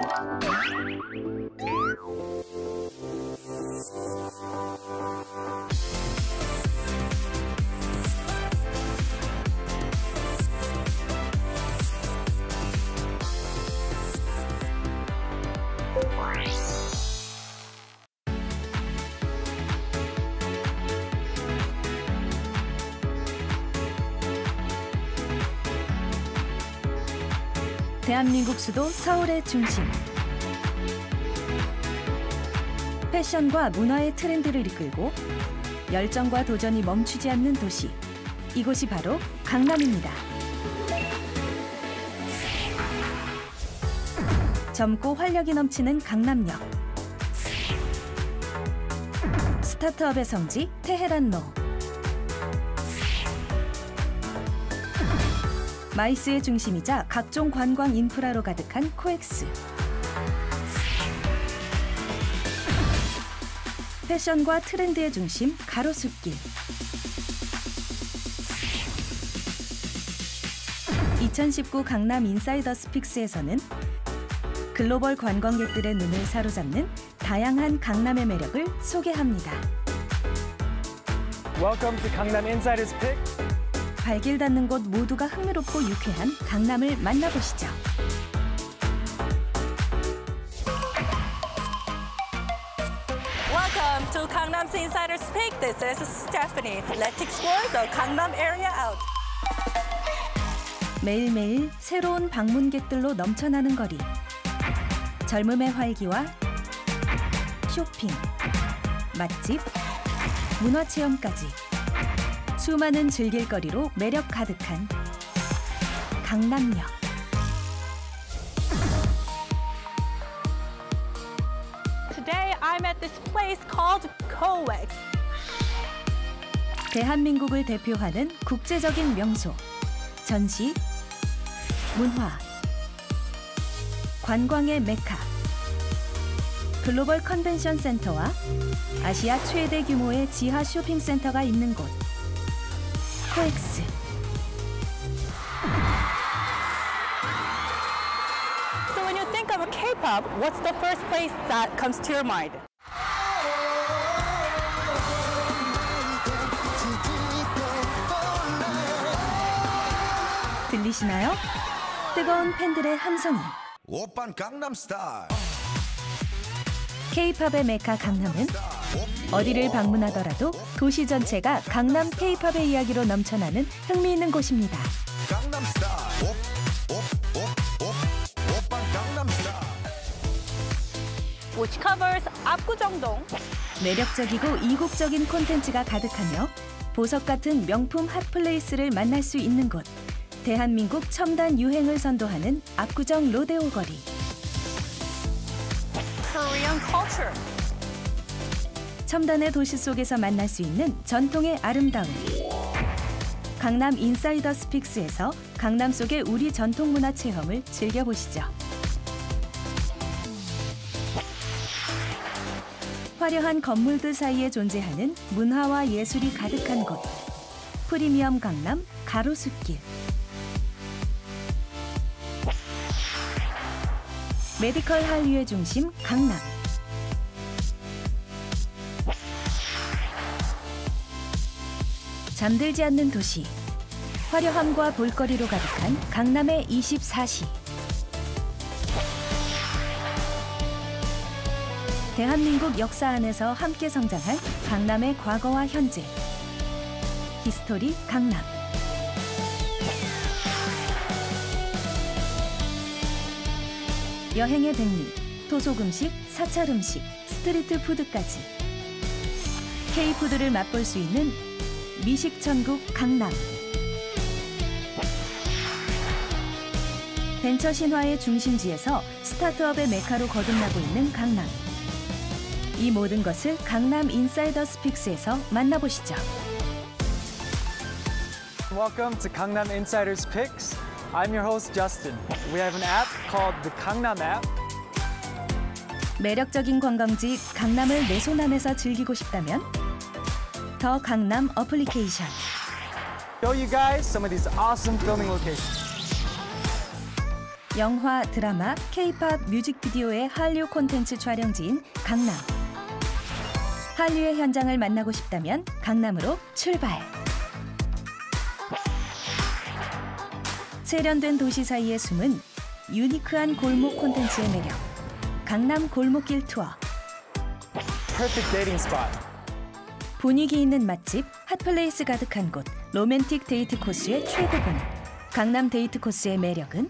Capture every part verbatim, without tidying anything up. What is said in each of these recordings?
대한민국 수도 서울의 중심. 패션과 문화의 트렌드를 이끌고 열정과 도전이 멈추지 않는 도시. 이곳이 바로 강남입니다. 젊고 활력이 넘치는 강남역. 스타트업의 성지 테헤란로. 마이스의 중심이자 각종 관광 인프라로 가득한 코엑스. 패션과 트렌드의 중심 가로수길. 이천십구 강남 인사이더 스픽스에서는 글로벌 관광객들의 눈을 사로잡는 다양한 강남의 매력을 소개합니다. Welcome to Gangnam Insider's Pick. 발길 닿는 곳 모두가 흥미롭고 유쾌한 강남을 만나보시죠. Welcome to Gangnam's Insider's Pick. This is Stephanie. Let's explore the Gangnam area out. 매일매일 새로운 방문객들로 넘쳐나는 거리. 젊음의 활기와 쇼핑, 맛집, 문화체험까지. 수많은 즐길거리로 매력 가득한 강남역. Today I'm at this place called 코엑스. 대한민국을 대표하는 국제적인 명소, 전시, 문화, 관광의 메카, 글로벌 컨벤션 센터와 아시아 최대 규모의 지하 쇼핑센터가 있는 곳. 코엑스. So when you think of a K-pop, what's the first place that comes to your mind? 들리시나요? 뜨거운 팬들의 함성이. 오빤 강남스타일. K-팝의 메카 강남은 어디를 방문하더라도 도시 전체가 강남 K-팝의 이야기로 넘쳐나는 흥미있는 곳입니다. Which covers 압구정동. 매력적이고 이국적인 콘텐츠가 가득하며 보석 같은 명품 핫플레이스를 만날 수 있는 곳. 대한민국 첨단 유행을 선도하는 압구정 로데오 거리. Korean culture. 첨단의 도시 속에서 만날 수 있는 전통의 아름다움. 강남 인사이더 스픽스에서 강남 속의 우리 전통 문화 체험을 즐겨보시죠. 화려한 건물들 사이에 존재하는 문화와 예술이 가득한 곳. 프리미엄 강남 가로수길. 메디컬 한류의 중심 강남. 잠들지 않는 도시. 화려함과 볼거리로 가득한 강남의 이십사 시. 대한민국 역사 안에서 함께 성장할 강남의 과거와 현재. 히스토리 강남. 여행의 백미, 토속 음식, 사찰 음식, 스트리트 푸드까지. K푸드를 맛볼 수 있는 미식 천국 강남. 벤처 신화의 중심지에서 스타트업의 메카로 거듭나고 있는 강남. 이 모든 것을 강남 인사이더 스픽스에서 만나보시죠. Welcome to Gangnam Insider's Picks. I'm your host Justin. We have an app called the Gangnam app. 매력적인 관광지 강남을 내 손 안에서 즐기고 싶다면 더 강남 어플리케이션. Show you guys some of these awesome filming locations. 영화, 드라마, K-팝 뮤직비디오의 한류 콘텐츠 촬영지인 강남. 한류의 현장을 만나고 싶다면 강남으로 출발! 세련된 도시 사이에 숨은 유니크한 골목 콘텐츠의 매력. 강남 골목길 투어. Perfect dating spot. 분위기 있는 맛집, 핫플레이스 가득한 곳, 로맨틱 데이트 코스의 최고봉. 강남 데이트 코스의 매력은?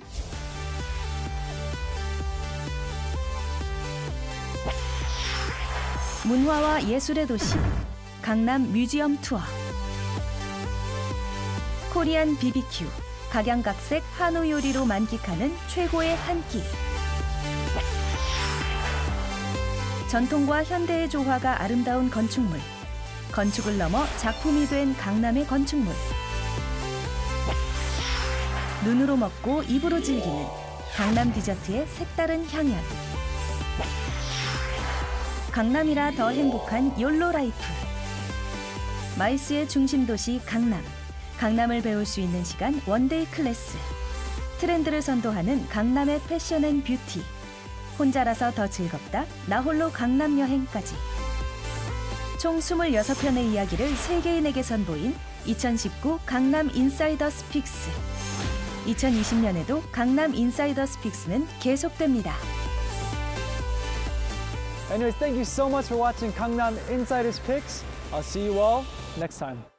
문화와 예술의 도시, 강남 뮤지엄 투어. 코리안 비비큐, 각양각색 한우 요리로 만끽하는 최고의 한 끼. 전통과 현대의 조화가 아름다운 건축물. 건축을 넘어 작품이 된 강남의 건축물. 눈으로 먹고 입으로 즐기는 강남 디저트의 색다른 향연. 강남이라 더 행복한 욜로 라이프. 마이스의 중심 도시 강남. 강남을 배울 수 있는 시간 원데이 클래스. 트렌드를 선도하는 강남의 패션 앤 뷰티. 혼자라서 더 즐겁다. 나홀로 강남 여행까지. 총 스물여섯 편의 이야기를 세계인에게 선보인 이천십구 강남 인사이더 스픽스. 이천이십 년에도 강남 인사이더 스픽스는 계속됩니다. Anyways, thank you so much for watching Gangnam Insiders Picks. I'll see you all next time.